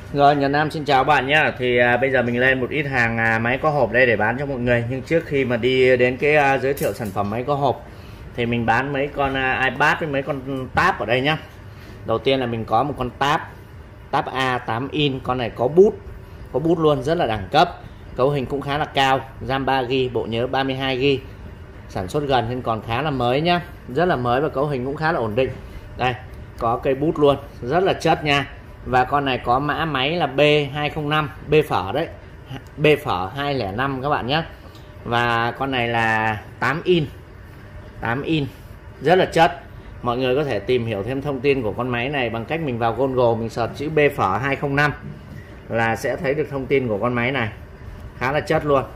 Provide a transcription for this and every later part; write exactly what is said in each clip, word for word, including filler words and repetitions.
Rồi, Nhật Nam xin chào bạn nhé. Thì à, bây giờ mình lên một ít hàng à, máy có hộp đây để bán cho mọi người. Nhưng trước khi mà đi đến cái à, giới thiệu sản phẩm máy có hộp thì mình bán mấy con à, iPad với mấy con tab ở đây nhá. Đầu tiên là mình có một con tab Tab A tám inch. Con này có bút, có bút luôn, rất là đẳng cấp. Cấu hình cũng khá là cao, RAM ba gi ga bai, bộ nhớ ba mươi hai gi ga bai. Sản xuất gần nên còn khá là mới nhá. Rất là mới và cấu hình cũng khá là ổn định. Đây, có cây bút luôn, rất là chất nha. Và con này có mã máy là B hai không năm, B phở đấy, B phở hai không năm các bạn nhé. Và con này là tám inch, tám inch, rất là chất. Mọi người có thể tìm hiểu thêm thông tin của con máy này bằng cách mình vào Google, mình search chữ B phở hai không năm là sẽ thấy được thông tin của con máy này. Khá là chất luôn.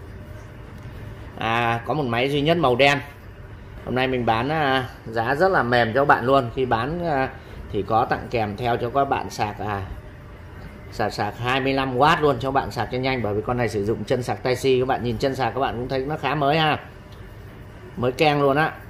À, có một máy duy nhất màu đen. Hôm nay mình bán à, giá rất là mềm cho các bạn luôn. Khi bán à, thì có tặng kèm theo cho các bạn sạc à, sạc sạc hai mươi lăm oát luôn cho bạn sạc cho nhanh, bởi vì con này sử dụng chân sạc Type-C. Các bạn nhìn chân sạc các bạn cũng thấy nó khá mới ha, mới keng luôn á.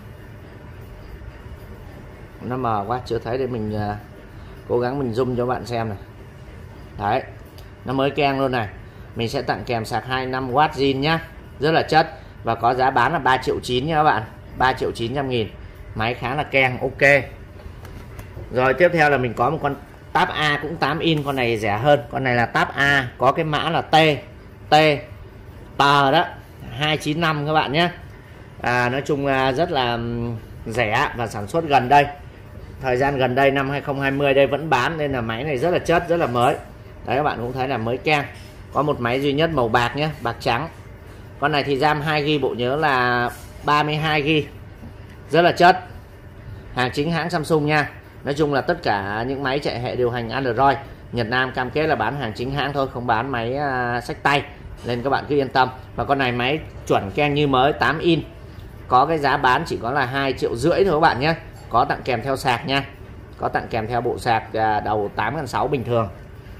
Nó mờ quá chưa thấy, để mình uh, cố gắng mình zoom cho bạn xem này. Đấy, nó mới keng luôn này. Mình sẽ tặng kèm sạc hai mươi lăm oát zin nhá, rất là chất. Và có giá bán là ba triệu chín nha các bạn, ba triệu chín trăm nghìn. Máy khá là keng, ok. Rồi tiếp theo là mình có một con Tab A cũng tám inch. Con này rẻ hơn, con này là Tab A, có cái mã là T T tờ đó, hai chín năm các bạn nhé. à, Nói chung là rất là rẻ và sản xuất gần đây, thời gian gần đây năm hai không hai không đây vẫn bán, nên là máy này rất là chất, rất là mới. Đấy, các bạn cũng thấy là mới keng. Có một máy duy nhất màu bạc nhé, bạc trắng. Con này thì RAM hai gi ga bai, bộ nhớ là ba mươi hai gi ga bai, rất là chất. Hàng chính hãng Samsung nha. Nói chung là tất cả những máy chạy hệ điều hành Android, Nhật Nam cam kết là bán hàng chính hãng thôi, không bán máy uh, xách tay, nên các bạn cứ yên tâm. Và con này máy chuẩn keng như mới, tám inch. Có cái giá bán chỉ có là hai triệu rưỡi thôi các bạn nhé. Có tặng kèm theo sạc nha, có tặng kèm theo bộ sạc uh, đầu tám nghìn sáu trăm bình thường.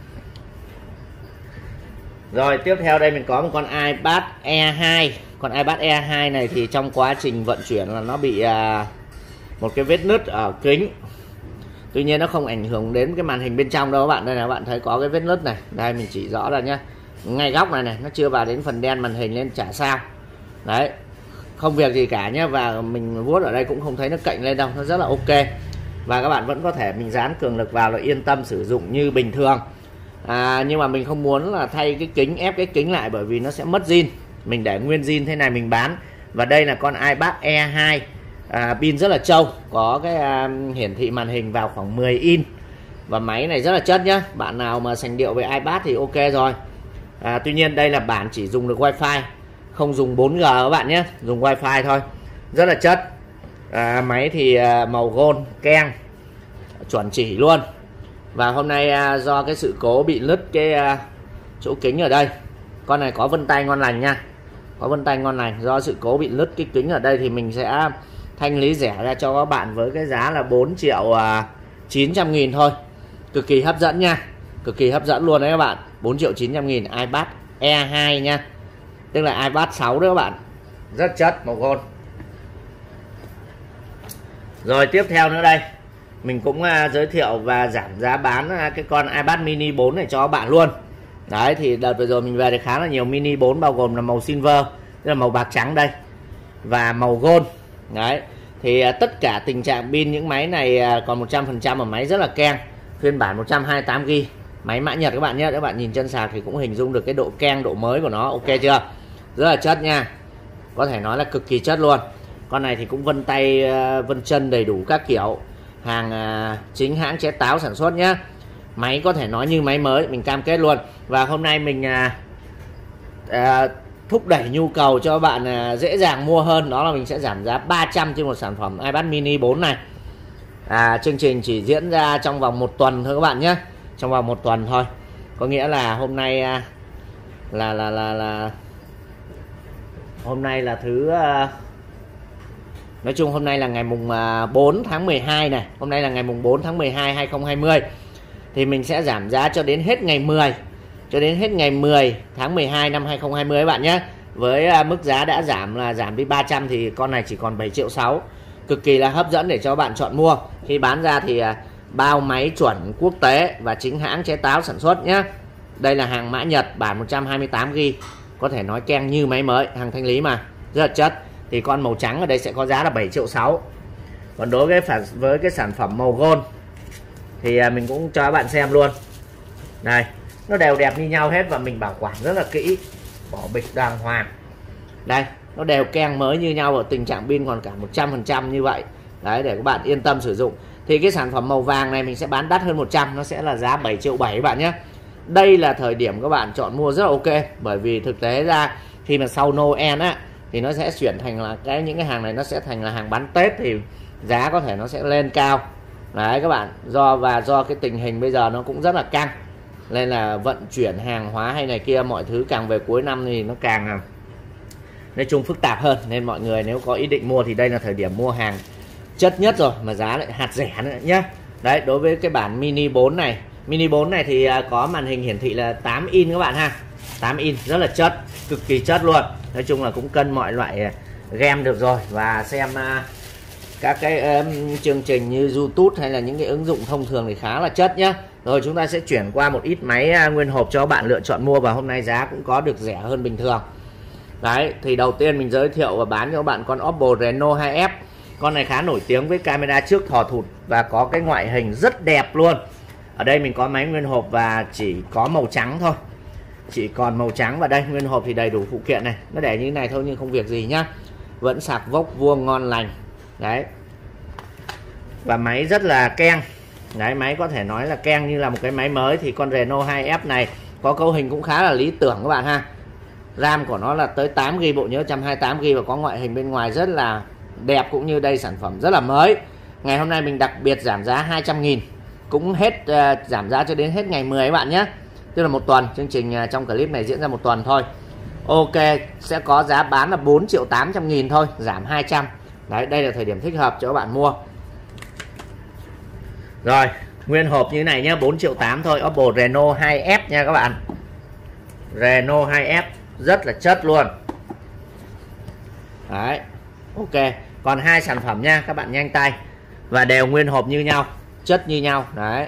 Rồi tiếp theo đây mình có một con iPad E hai. Con iPad E hai này thì trong quá trình vận chuyển là nó bị uh, một cái vết nứt ở kính. Tuy nhiên nó không ảnh hưởng đến cái màn hình bên trong đâu các bạn. Đây là các bạn thấy có cái vết nứt này. Đây mình chỉ rõ ra nhá, ngay góc này này, nó chưa vào đến phần đen màn hình lên chả sao. Đấy, không việc gì cả nhá. Và mình vuốt ở đây cũng không thấy nó cạnh lên đâu, nó rất là ok. Và các bạn vẫn có thể mình dán cường lực vào là yên tâm sử dụng như bình thường. à, Nhưng mà mình không muốn là thay cái kính, ép cái kính lại, bởi vì nó sẽ mất zin. Mình để nguyên zin thế này mình bán. Và đây là con iPad E hai. À, pin rất là trâu, có cái à, hiển thị màn hình vào khoảng mười inch. Và máy này rất là chất nhá. Bạn nào mà sành điệu với iPad thì ok rồi. à, Tuy nhiên đây là bản chỉ dùng được Wi-Fi, không dùng bốn G các bạn nhé, dùng Wi-Fi thôi. Rất là chất. à, Máy thì à, màu gold keng, chuẩn chỉ luôn. Và hôm nay à, do cái sự cố bị nứt cái à, chỗ kính ở đây. Con này có vân tay ngon lành nha, có vân tay ngon lành. Do sự cố bị nứt cái kính ở đây thì mình sẽ thanh lý rẻ ra cho các bạn với cái giá là bốn triệu chín trăm nghìn thôi. Cực kỳ hấp dẫn nha, cực kỳ hấp dẫn luôn đấy các bạn. Bốn triệu chín trăm nghìn iPad E hai nha, tức là iPad sáu đó các bạn. Rất chất, màu gold. Rồi tiếp theo nữa đây, mình cũng uh, giới thiệu và giảm giá bán uh, cái con iPad mini bốn này cho các bạn luôn. Đấy, thì đợt vừa rồi mình về thì khá là nhiều mini bốn, bao gồm là màu silver, tức là màu bạc trắng đây, và màu gold. Đấy, thì uh, tất cả tình trạng pin những máy này uh, còn một trăm phần trăm, ở máy rất là keng. Phiên bản một trăm hai mươi tám gi ga bai, máy mã Nhật các bạn nhé. Các bạn nhìn chân sạc thì cũng hình dung được cái độ keng, độ mới của nó, ok chưa? Rất là chất nha, có thể nói là cực kỳ chất luôn. Con này thì cũng vân tay, uh, vân chân đầy đủ các kiểu. Hàng uh, chính hãng chế táo sản xuất nhé. Máy có thể nói như máy mới, mình cam kết luôn. Và hôm nay mình uh, uh, thúc đẩy nhu cầu cho bạn uh, dễ dàng mua hơn. Đó là mình sẽ giảm giá ba trăm trên một sản phẩm iPad mini bốn này. à, Chương trình chỉ diễn ra trong vòng một tuần thôi các bạn nhé, trong vòng một tuần thôi. Có nghĩa là hôm nay uh, là, là là là hôm nay là thứ uh, nói chung hôm nay là ngày mùng bốn tháng mười hai này. Hôm nay là ngày mùng bốn tháng mười hai hai không hai không. Thì mình sẽ giảm giá cho đến hết ngày mười, cho đến hết ngày mười tháng mười hai năm hai không hai không các bạn nhé. Với mức giá đã giảm là giảm đi ba trăm, thì con này chỉ còn bảy triệu sáu. Cực kỳ là hấp dẫn để cho bạn chọn mua. Khi bán ra thì bao máy chuẩn quốc tế và chính hãng chế táo sản xuất nhé. Đây là hàng mã Nhật bản một trăm hai mươi tám gi ga bai, có thể nói keng như máy mới, hàng thanh lý mà rất là chất. Thì con màu trắng ở đây sẽ có giá là bảy triệu sáu. Còn đối với phản với cái sản phẩm màu gold thì mình cũng cho các bạn xem luôn. Này, nó đều đẹp như nhau hết và mình bảo quản rất là kỹ, bỏ bịch đàng hoàng. Đây, nó đều keng mới như nhau, ở tình trạng pin còn cả một trăm phần trăm như vậy. Đấy, để các bạn yên tâm sử dụng. Thì cái sản phẩm màu vàng này mình sẽ bán đắt hơn một trăm, nó sẽ là giá bảy triệu bảy các bạn nhé. Đây là thời điểm các bạn chọn mua rất là ok, bởi vì thực tế ra khi mà sau Noel á thì nó sẽ chuyển thành là cái những cái hàng này nó sẽ thành là hàng bán Tết, thì giá có thể nó sẽ lên cao. Đấy các bạn, do và do cái tình hình bây giờ nó cũng rất là căng, nên là vận chuyển hàng hóa hay này kia mọi thứ càng về cuối năm thì nó càng nói chung phức tạp hơn. Nên mọi người nếu có ý định mua thì đây là thời điểm mua hàng chất nhất rồi, mà giá lại hạt rẻ nữa nhé. Đấy, đối với cái bản mini bốn này, mini bốn này thì có màn hình hiển thị là tám inch các bạn ha, tám inch rất là chất, cực kỳ chất luôn. Nói chung là cũng cân mọi loại game được rồi, và xem các cái um, chương trình như YouTube hay là những cái ứng dụng thông thường thì khá là chất nhá. Rồi chúng ta sẽ chuyển qua một ít máy uh, nguyên hộp cho bạn lựa chọn mua, và hôm nay giá cũng có được rẻ hơn bình thường. Đấy, thì đầu tiên mình giới thiệu và bán cho bạn con Oppo Reno hai F. Con này khá nổi tiếng với camera trước thò thụt và có cái ngoại hình rất đẹp luôn. Ở đây mình có máy nguyên hộp và chỉ có màu trắng thôi, chỉ còn màu trắng, và đây nguyên hộp thì đầy đủ phụ kiện này, nó để như thế này thôi nhưng không việc gì nhá, vẫn sạc vốc vuông ngon lành. Đấy, và máy rất là keng. Đấy, máy có thể nói là keng như là một cái máy mới. Thì con Reno hai F này có cấu hình cũng khá là lý tưởng các bạn ha. RAM của nó là tới tám gi ga bai, bộ nhớ một trăm hai mươi tám gi ga bai, và có ngoại hình bên ngoài rất là đẹp, cũng như đây sản phẩm rất là mới. Ngày hôm nay mình đặc biệt giảm giá hai trăm nghìn, cũng hết uh, giảm giá cho đến hết ngày mười các bạn nhé, tức là một tuần. Chương trình uh, trong clip này diễn ra một tuần thôi. Ok, sẽ có giá bán là bốn triệu tám trăm nghìn thôi, giảm hai trăm. Đấy, đây là thời điểm thích hợp cho các bạn mua. Rồi, nguyên hộp như thế này nhé, bốn triệu tám thôi, Oppo Reno hai F nha các bạn. Reno hai F rất là chất luôn. Đấy, ok. Còn hai sản phẩm nha, các bạn nhanh tay. Và đều nguyên hộp như nhau, chất như nhau. Đấy,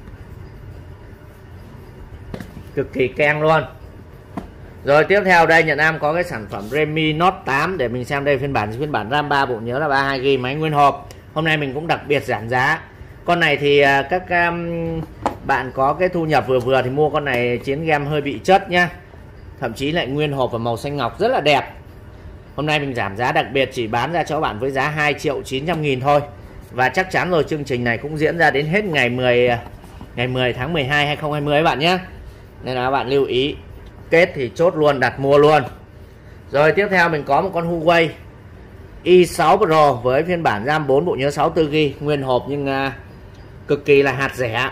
cực kỳ keng luôn. Rồi tiếp theo đây Nhật Nam có cái sản phẩm Redmi Note tám, để mình xem đây phiên bản phiên bản RAM ba, bộ nhớ là ba mươi hai gi ga bai, máy nguyên hộp. Hôm nay mình cũng đặc biệt giảm giá. Con này thì các um, bạn có cái thu nhập vừa vừa thì mua con này, chiến game hơi bị chất nhá. Thậm chí lại nguyên hộp và màu xanh ngọc rất là đẹp. Hôm nay mình giảm giá đặc biệt chỉ bán ra cho các bạn với giá hai triệu chín trăm nghìn thôi. Và chắc chắn rồi, chương trình này cũng diễn ra đến hết ngày mười ngày mười tháng mười hai hai nghìn không trăm hai mươi các bạn nhé. Nên là các bạn lưu ý, kết thì chốt luôn, đặt mua luôn. Rồi tiếp theo mình có một con Huawei i sáu Pro với phiên bản RAM bốn, bộ nhớ sáu mươi tư gi ga bai, nguyên hộp nhưng uh, cực kỳ là hạt rẻ.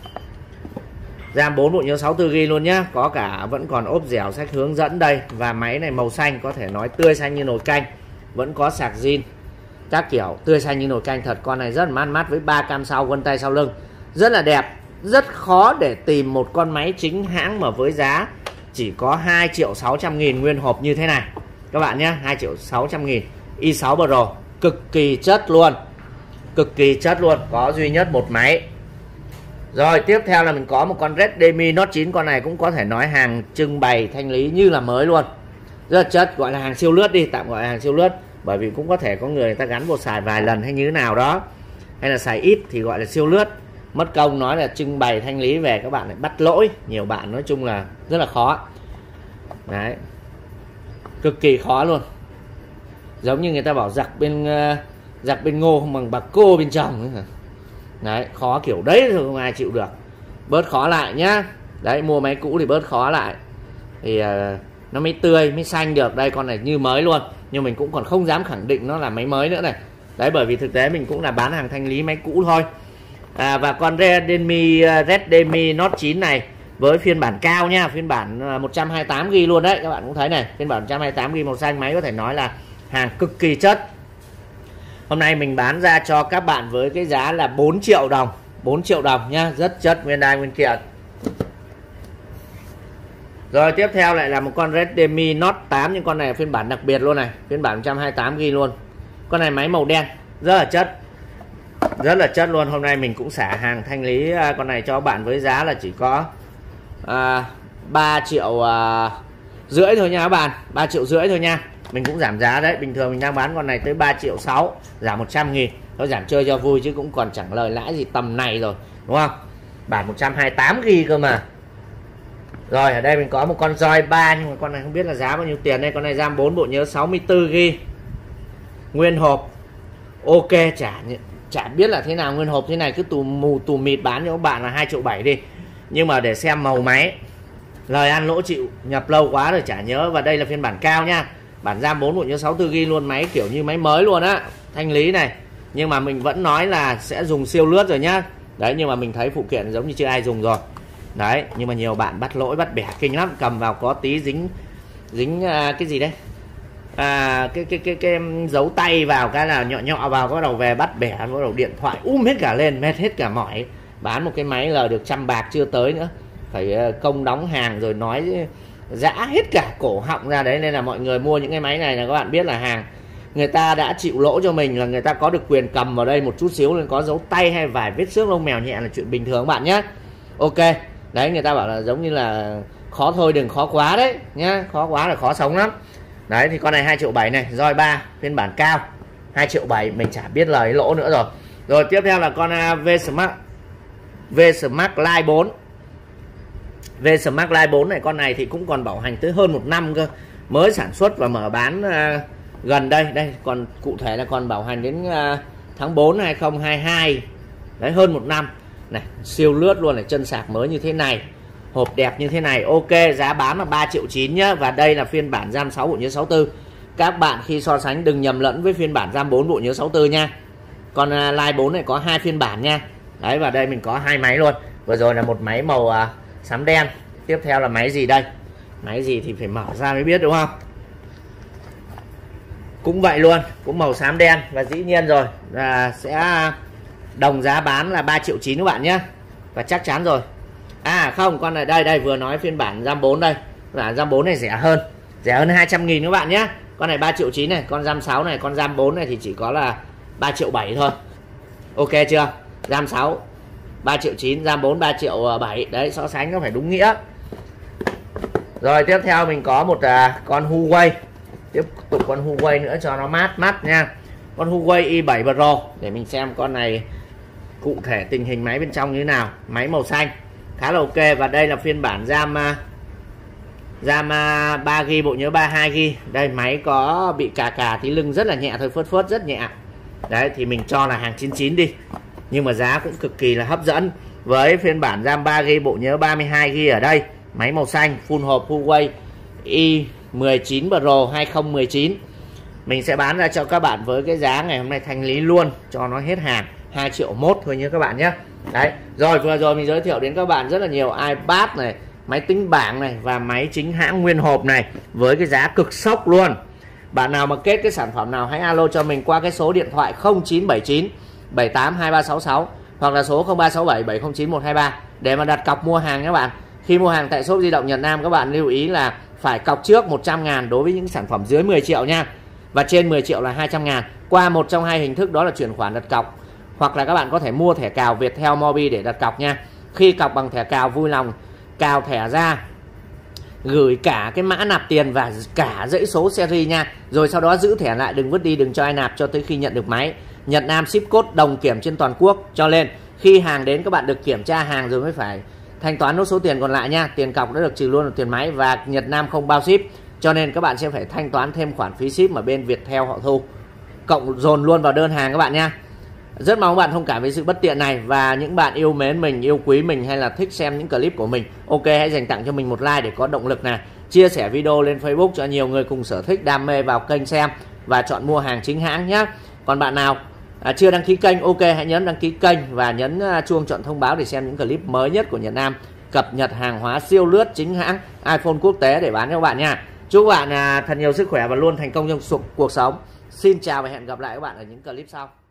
RAM bốn, bộ nhớ sáu mươi tư gi ga bai luôn nhá, có cả vẫn còn ốp dẻo, sách hướng dẫn đây. Và máy này màu xanh, có thể nói tươi xanh như nồi canh, vẫn có sạc zin các kiểu, tươi xanh như nồi canh thật. Con này rất là mát mát với ba cam sau, vân tay sau lưng rất là đẹp. Rất khó để tìm một con máy chính hãng mà với giá chỉ có hai triệu sáu trăm nghìn nguyên hộp như thế này các bạn nhé, hai triệu sáu trăm nghìn. i sáu Pro cực kỳ chất luôn, cực kỳ chất luôn, có duy nhất một máy. Rồi tiếp theo là mình có một con Redmi Note chín. Con này cũng có thể nói hàng trưng bày thanh lý như là mới luôn, rất là chất, gọi là hàng siêu lướt đi, tạm gọi là hàng siêu lướt. Bởi vì cũng có thể có người, người ta gắn vào xài vài lần hay như thế nào đó, hay là xài ít thì gọi là siêu lướt. Mất công nói là trưng bày thanh lý về các bạn lại bắt lỗi, nhiều bạn nói chung là rất là khó. Đấy, cực kỳ khó luôn. Giống như người ta bảo giặc bên uh, giặc bên ngô không bằng bạc cô bên chồng. Đấy, khó kiểu đấy rồi không ai chịu được. Bớt khó lại nhá. Đấy, mua máy cũ thì bớt khó lại thì uh, nó mới tươi, mới xanh được. Đây, con này như mới luôn, nhưng mình cũng còn không dám khẳng định nó là máy mới nữa này. Đấy, bởi vì thực tế mình cũng là bán hàng thanh lý máy cũ thôi. À, và con Redmi Redmi Note chín này với phiên bản cao nha, phiên bản một trăm hai mươi tám gi ga bai luôn đấy, các bạn cũng thấy này, phiên bản một trăm hai mươi tám gi ga bai màu xanh, máy có thể nói là hàng cực kỳ chất. Hôm nay mình bán ra cho các bạn với cái giá là bốn triệu đồng, bốn triệu đồng nhá, rất chất, nguyên đai nguyên kiện. Rồi tiếp theo lại là một con Redmi Note tám, nhưng con này là phiên bản đặc biệt luôn này, phiên bản một trăm hai mươi tám gi ga bai luôn. Con này máy màu đen rất là chất. Rất là chất luôn. Hôm nay mình cũng xả hàng thanh lý con này cho các bạn với giá là chỉ có à, ba triệu à, rưỡi thôi nha các bạn, ba triệu rưỡi thôi nha. Mình cũng giảm giá đấy, bình thường mình đang bán con này tới ba triệu sáu, giảm một trăm nghìn. Nó giảm chơi cho vui chứ cũng còn chẳng lời lãi gì tầm này rồi, đúng không? Bản một trăm hai mươi tám gi bi cơ mà. Rồi ở đây mình có một con roi ba, nhưng mà con này không biết là giá bao nhiêu tiền đây. Con này RAM bốn, bộ nhớ sáu mươi tư gi bi, nguyên hộp. Ok, chả chả biết là thế nào, nguyên hộp thế này cứ tù mù tù mịt bán cho các bạn là hai triệu bảy đi. Nhưng mà để xem màu máy, lời ăn lỗ chịu, nhập lâu quá rồi chả nhớ. Và đây là phiên bản cao nha, bản RAM bốn, bộ nhớ sáu mươi tư gi bi luôn, máy kiểu như máy mới luôn á, thanh lý này. Nhưng mà mình vẫn nói là sẽ dùng siêu lướt rồi nhá. Đấy, nhưng mà mình thấy phụ kiện giống như chưa ai dùng rồi. Đấy, nhưng mà nhiều bạn bắt lỗi bắt bẻ kinh lắm, cầm vào có tí dính dính à, cái gì đấy, à, cái, cái cái cái cái giấu tay vào cái là nhọ nhọ vào, bắt đầu về bắt bẻ, bắt đầu điện thoại um hết cả lên, mệt hết cả mỏi. Bán một cái máy là được trăm bạc chưa tới nữa, phải công đóng hàng rồi nói giã hết cả cổ họng ra đấy. Nên là mọi người mua những cái máy này là các bạn biết là hàng người ta đã chịu lỗ cho mình, là người ta có được quyền cầm vào đây một chút xíu nên có dấu tay hay vài vết xước lông mèo nhẹ là chuyện bình thường các bạn nhé. Ok, đấy, người ta bảo là giống như là khó thôi đừng khó quá đấy nhá, khó quá là khó sống lắm. Đấy thì con này hai triệu bảy này, roi ba phiên bản cao hai triệu bảy, mình chả biết lời lỗ nữa rồi. Rồi tiếp theo là con V-Smart V-Smart Line bốn. V-Smart Line bốn này, con này thì cũng còn bảo hành tới hơn một năm cơ, mới sản xuất và mở bán uh, gần đây. Đây còn cụ thể là còn bảo hành đến uh, tháng bốn hai không hai hai. Đấy, hơn một năm này, siêu lướt luôn này, chân sạc mới như thế này, hộp đẹp như thế này. Ok, giá bán là ba triệu chín nhá. Và đây là phiên bản RAM sáu, bộ nhớ sáu mươi tư. Các bạn khi so sánh đừng nhầm lẫn với phiên bản RAM bốn, bộ nhớ sáu mươi tư nha. Còn uh, Line bốn này có hai phiên bản nha. Đấy, và đây mình có hai máy luôn. Vừa rồi là một máy màu uh, xám đen. Tiếp theo là máy gì đây? Máy gì thì phải mở ra mới biết, đúng không? Cũng vậy luôn, cũng màu xám đen. Và dĩ nhiên rồi là sẽ đồng giá bán là ba triệu chín các bạn nhé. Và chắc chắn rồi. À không, con này đây đây vừa nói phiên bản RAM bốn đây. Là RAM bốn này rẻ hơn, rẻ hơn hai trăm nghìn các bạn nhé. Con này ba triệu chín này, con RAM sáu này, con RAM bốn này thì chỉ có là ba triệu bảy thôi. Ok chưa? RAM sáu ba triệu chín, RAM bốn ba triệu bảy. Đấy, so sánh nó phải đúng nghĩa. Rồi tiếp theo mình có một uh, con Huawei. Tiếp tục con Huawei nữa cho nó mát mắt nha. Con Huawei i bảy Pro. Để mình xem con này cụ thể tình hình máy bên trong như thế nào. Máy màu xanh khá là ok. Và đây là phiên bản RAM uh, RAM uh, ba gi bi, bộ nhớ ba mươi hai gi bi. Đây máy có bị cà cà tí lưng rất là nhẹ thôi, phớt phớt rất nhẹ. Đấy thì mình cho là hàng chín chín đi. Nhưng mà giá cũng cực kỳ là hấp dẫn. Với phiên bản RAM ba gi bi, bộ nhớ ba mươi hai gi bi ở đây, máy màu xanh, full hộp Huawei i mười chín Pro hai không một chín. Mình sẽ bán ra cho các bạn với cái giá ngày hôm nay thanh lý luôn cho nó hết hàng, hai triệu một thôi nhé các bạn nhé. Đấy, rồi vừa rồi mình giới thiệu đến các bạn rất là nhiều iPad này, máy tính bảng này và máy chính hãng nguyên hộp này với cái giá cực sốc luôn. Bạn nào mà kết cái sản phẩm nào hãy alo cho mình qua cái số điện thoại không chín bảy chín bảy tám hai ba sáu sáu hoặc là số không ba sáu bảy bảy không chín một hai ba để mà đặt cọc mua hàng các bạn. Khi mua hàng tại shop di động Nhật Nam, các bạn lưu ý là phải cọc trước một trăm ngàn đối với những sản phẩm dưới mười triệu nha. Và trên mười triệu là hai trăm ngàn. Qua một trong hai hình thức đó là chuyển khoản đặt cọc, hoặc là các bạn có thể mua thẻ cào Viettel Mobi để đặt cọc nha. Khi cọc bằng thẻ cào vui lòng cào thẻ ra, gửi cả cái mã nạp tiền và cả dãy số series nha. Rồi sau đó giữ thẻ lại, đừng vứt đi, đừng cho ai nạp cho tới khi nhận được máy. Nhật Nam ship code đồng kiểm trên toàn quốc. Cho nên khi hàng đến các bạn được kiểm tra hàng rồi mới phải thanh toán nốt số tiền còn lại nha. Tiền cọc đã được trừ luôn được tiền máy và Nhật Nam không bao ship. Cho nên các bạn sẽ phải thanh toán thêm khoản phí ship mà bên Viettel họ thu, cộng dồn luôn vào đơn hàng các bạn nha. Rất mong các bạn thông cảm với sự bất tiện này. Và những bạn yêu mến mình, yêu quý mình hay là thích xem những clip của mình, ok, hãy dành tặng cho mình một like để có động lực này. Chia sẻ video lên Facebook cho nhiều người cùng sở thích đam mê vào kênh xem và chọn mua hàng chính hãng nhé. Còn bạn nào à, chưa đăng ký kênh, ok, hãy nhấn đăng ký kênh và nhấn chuông chọn thông báo để xem những clip mới nhất của Nhật Nam, cập nhật hàng hóa siêu lướt chính hãng iPhone quốc tế để bán cho các bạn nha. Chúc các bạn à, thật nhiều sức khỏe và luôn thành công trong cuộc sống. Xin chào và hẹn gặp lại các bạn ở những clip sau.